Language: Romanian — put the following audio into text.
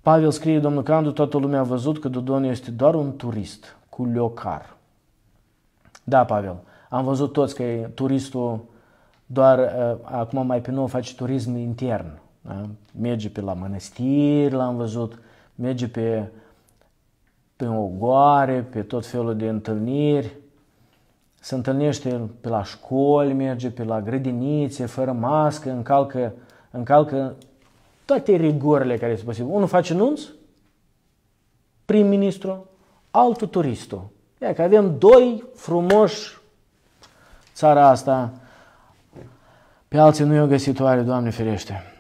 Pavel scrie, domnul Candu, toată lumea a văzut că Dodon este doar un turist cu leocar. Da, Pavel, am văzut toți că turistul doar acum mai pe nou face turism intern. Da? Merge pe la mănăstiri, l-am văzut, merge pe ogoare, pe tot felul de întâlniri, se întâlnește pe la școli, merge pe la grădinițe, fără mască, încalcă toate rigorile care sunt posibile. Unul face nunț, prim-ministru, altul turistul. Ia că avem doi frumoși țara asta, pe alții nu i-o găsitoare, Doamne ferește.